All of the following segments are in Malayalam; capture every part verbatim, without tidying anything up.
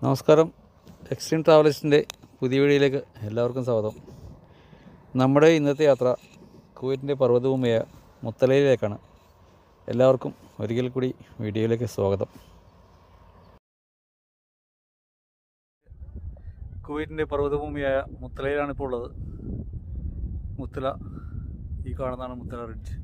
നമസ്കാരം. എക്സ്ട്രീം ട്രാവലേഴ്സിൻ്റെ പുതിയ വീഡിയോയിലേക്ക് എല്ലാവർക്കും സ്വാഗതം. നമ്മുടെ ഇന്നത്തെ യാത്ര കുവൈറ്റിൻ്റെ പർവ്വതഭൂമിയായ മുത്തലയിലേക്കാണ്. എല്ലാവർക്കും ഒരിക്കൽ കൂടി വീഡിയോയിലേക്ക് സ്വാഗതം. കുവൈറ്റിൻ്റെ പർവ്വതഭൂമിയായ മുത്തലയിലാണ് ഇപ്പോൾ ഉള്ളത്. മുത്തല, ഈ കാണുന്നതാണ് മുത്തല റിഡ്ജ്.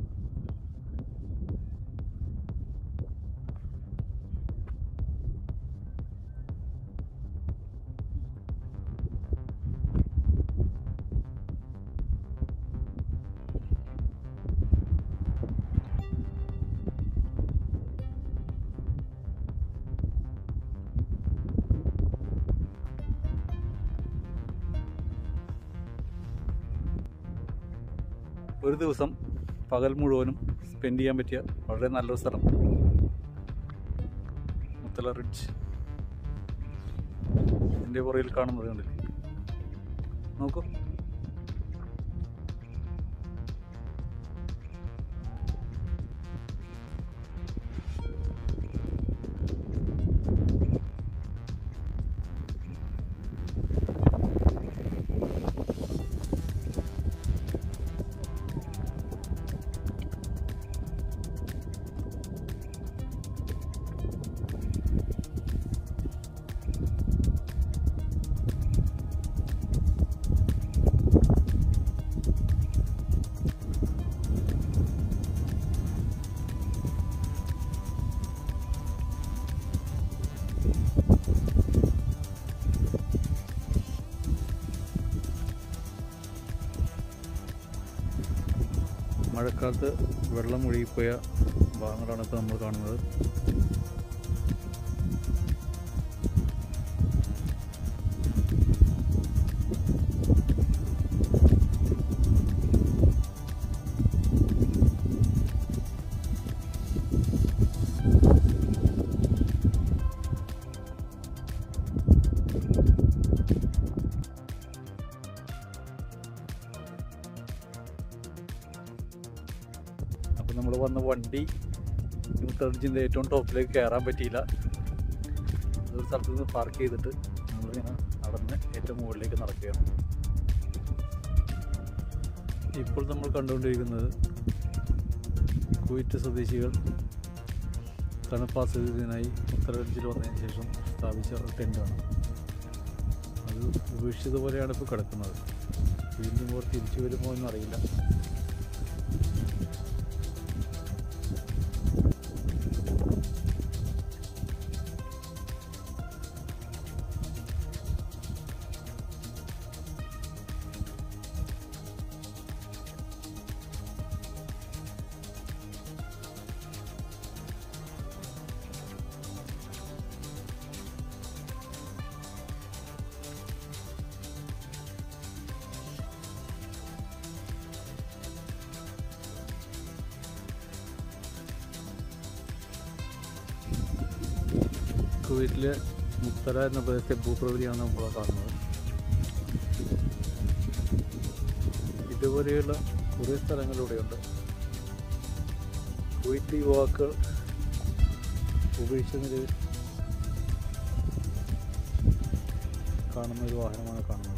ഒരു ദിവസം പകൽ മുഴുവനും സ്പെൻഡ് ചെയ്യാൻ പറ്റിയ വളരെ നല്ലൊരു സ്ഥലം മുത്തല റിഡ്ജ്. എൻ്റെ പുറകിൽ കാണുന്നത് കണ്ടില്ലേ, നോക്കൂ. മഴക്കാലത്ത് വെള്ളം ഒഴുകിപ്പോയ ഭാഗങ്ങളാണ് ഇപ്പോൾ നമ്മൾ കാണുന്നത്. നമ്മൾ വന്ന വണ്ടി മുത്തലജിൻ്റെ ഏറ്റവും ടോപ്പിലേക്ക് കയറാൻ പറ്റിയില്ല. ഒരു സ്ഥലത്ത് നിന്ന് പാർക്ക് ചെയ്തിട്ട് നമ്മളിങ്ങനെ നടന്ന് ഏറ്റവും മുകളിലേക്ക് നടക്കുകയാണ്. ഇപ്പോൾ നമ്മൾ കണ്ടുകൊണ്ടിരിക്കുന്നത് കുവൈറ്റ് സ്വദേശികൾ തണുപ്പാസ്വദിക്കുന്നതിനായി മുത്തലജിൽ വന്നതിന് ശേഷം സ്ഥാപിച്ച ഒരു ടെൻ്റാണ്. അത് ഉപേക്ഷിച്ചതുപോലെയാണ് ഇപ്പോൾ കിടക്കുന്നത്. വീണ്ടും അവർ തിരിച്ചു വരുമോ എന്നറിയില്ല. കുവൈറ്റിലെ മുത്തല എന്ന പ്രദേശത്തെ ഭൂപ്രകൃതിയാണ് നമ്മൾ കാണുന്നത്. ഇതുപോലെയുള്ള കുറേ സ്ഥലങ്ങളിലൂടെയുണ്ട്. കുവൈറ്റ് യുവാക്കൾ ഉപേക്ഷിച്ച നിലയിൽ കാണുന്ന ഒരു വാഹനമാണ് കാണുന്നത്.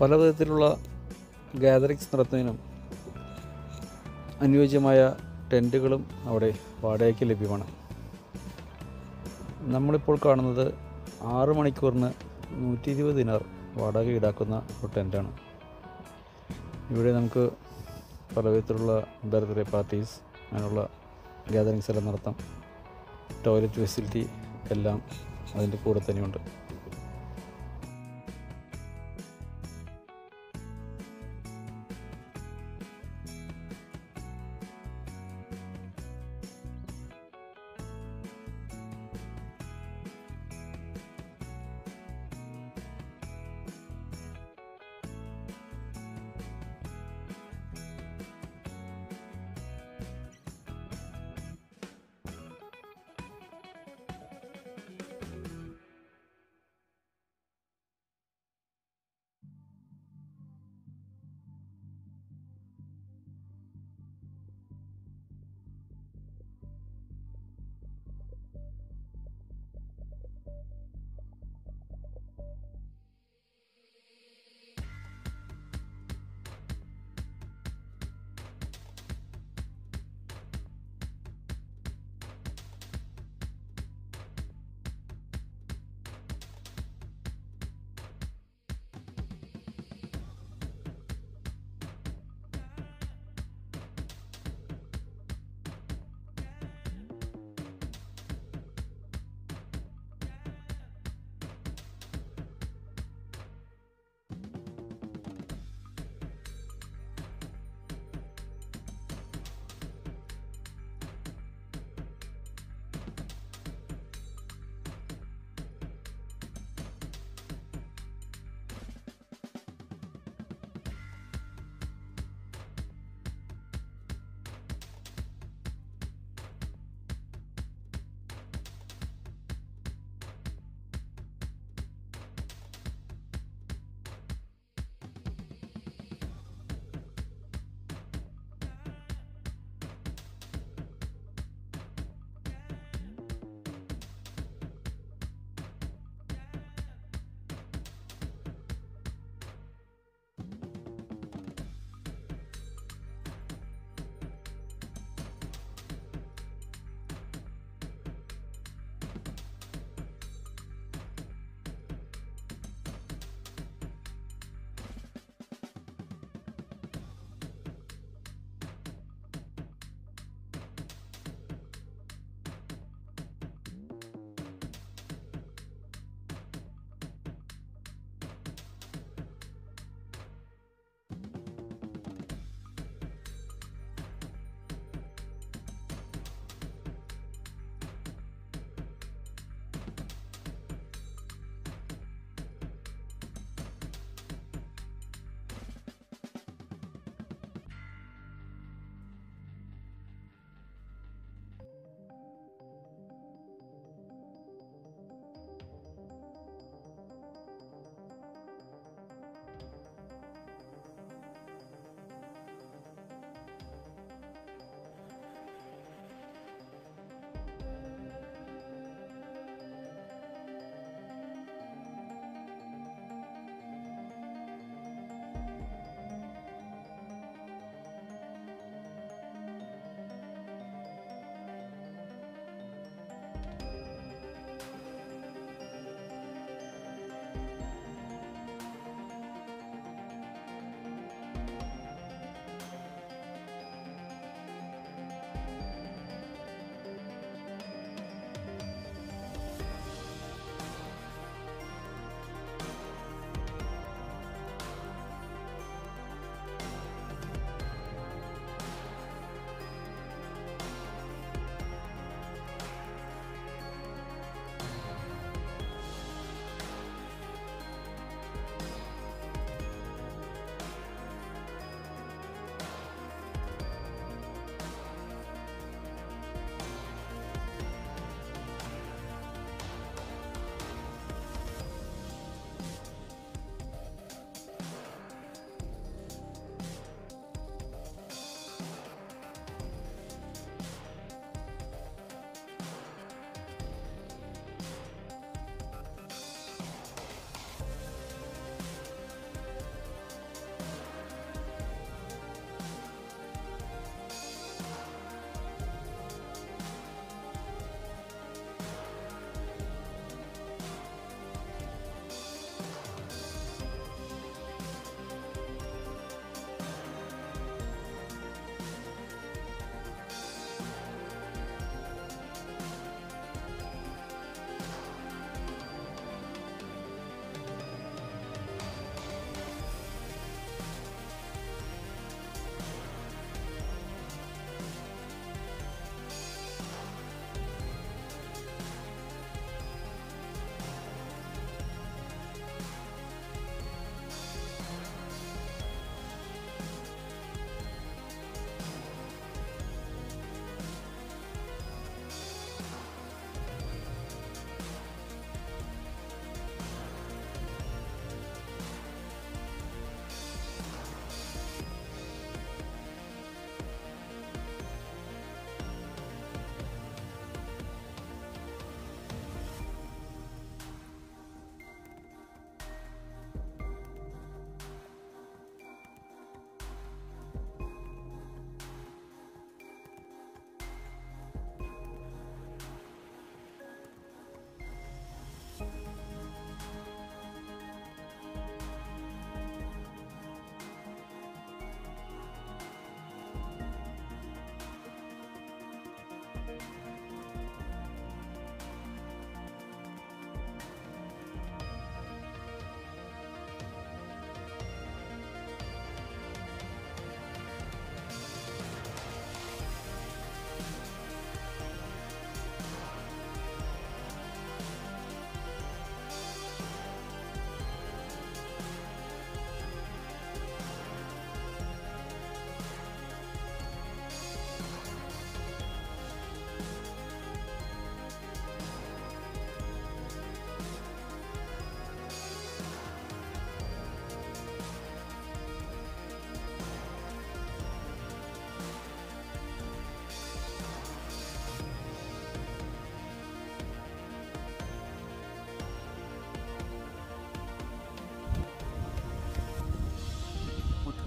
പല വിധത്തിലുള്ള ഗ്യാതറിങ്സ് നടത്തുന്നതിനും അനുയോജ്യമായ ടെൻറ്റുകളും അവിടെ വാടകയ്ക്ക് ലഭ്യമാണ്. നമ്മളിപ്പോൾ കാണുന്നത് ആറ് മണിക്കൂറിന് നൂറ്റി ഇരുപത് ദിനാർ വാടക ഈടാക്കുന്ന ഒരു ടെൻറ്റാണ്. ഇവിടെ നമുക്ക് പല വിധത്തിലുള്ള ബർത്ത്ഡേ പാർട്ടീസ് അങ്ങനെയുള്ള ഗ്യാതറിങ്സ് എല്ലാം നടത്താം. ടോയ്ലറ്റ് ഫെസിലിറ്റി എല്ലാം അതിൻ്റെ കൂടെ തന്നെയുണ്ട്.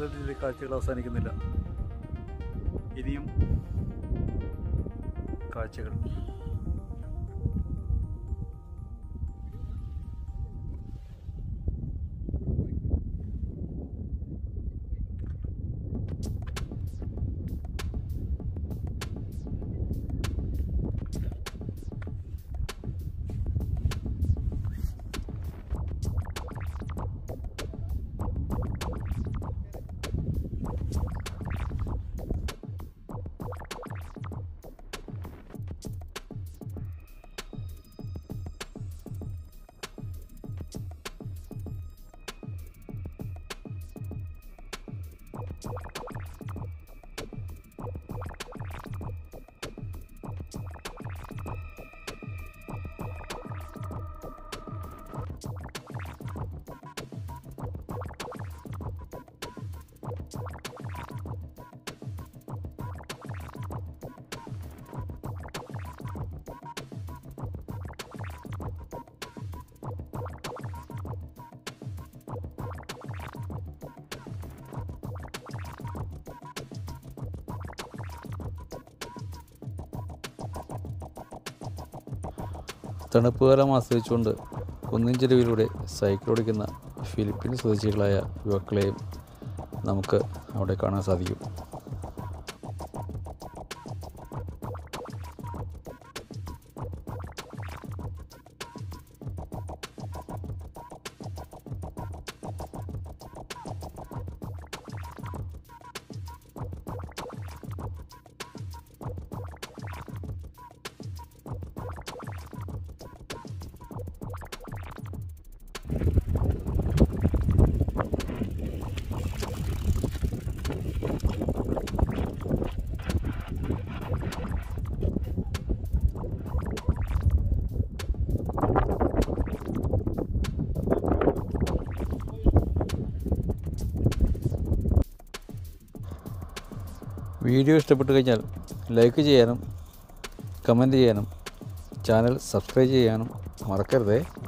ചിത്രത്തിൻ്റെ കാഴ്ചകൾ അവസാനിക്കുന്നില്ല. ഇനിയും കാഴ്ചകൾ. തണുപ്പ് കാലം ആസ്വദിച്ചുകൊണ്ട് കുന്നിൻ ചെരുവിലൂടെ സൈക്കിൾ ഓടിക്കുന്ന ഫിലിപ്പീൻ സ്വദേശികളായ യുവാക്കളെയും നമുക്ക് അവിടെ കാണാൻ സാധിക്കും. വീഡിയോ ഇഷ്ടപ്പെട്ടു കഴിഞ്ഞാൽ ലൈക്ക് ചെയ്യാനും കമൻറ്റ് ചെയ്യാനും ചാനൽ സബ്സ്ക്രൈബ് ചെയ്യാനും മറക്കരുതേ.